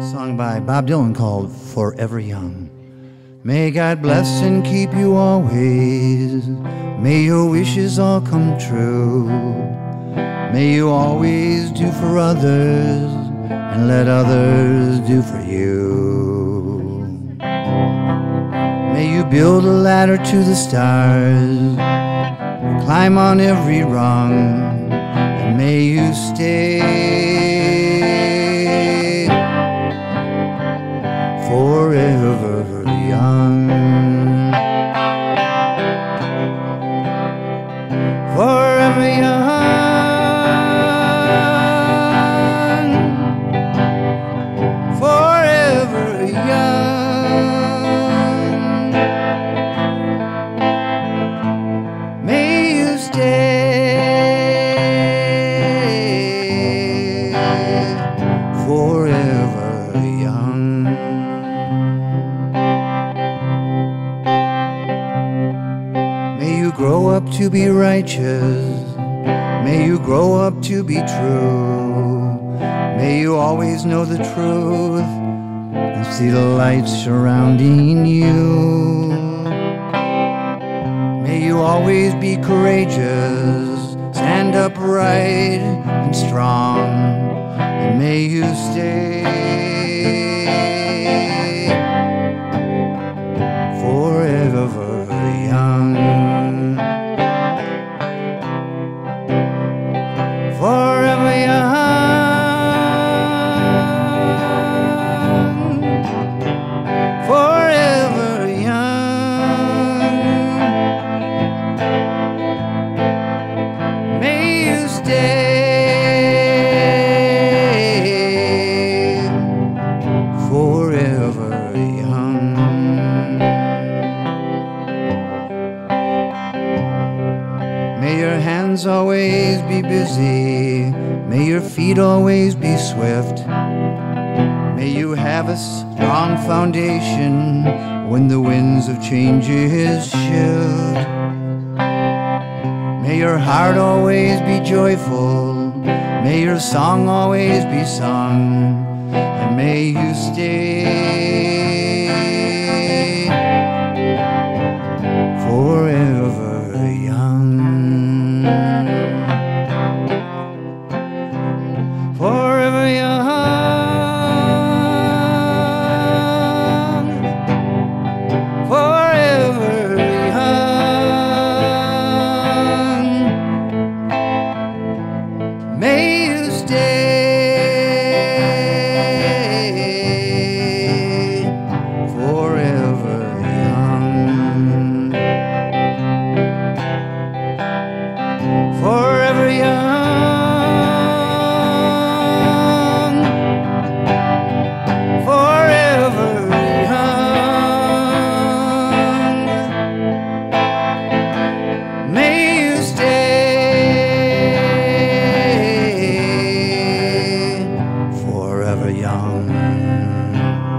Song by Bob Dylan called Forever Young. May God bless and keep you always. May your wishes all come true. May you always do for others and let others do for you. May you build a ladder to the stars, climb on every rung, and may you stay forever young. Forever young. Forever young. May you stay forever young. May you grow up to be righteous. May you grow up to be true. May you always know the truth and see the light surrounding you. May you always be courageous, stand upright and strong, and may you stay forever young. Forever young. Forever young. May you stay forever young. May your hands always be busy. May your feet always be swift. May you have a strong foundation when the winds of changes shift. May your heart always be joyful. May your song always be sung. And may you stay forever young. Forever young. Forever young. May you stay forever young. Forever young. Forever young. May you stay forever young.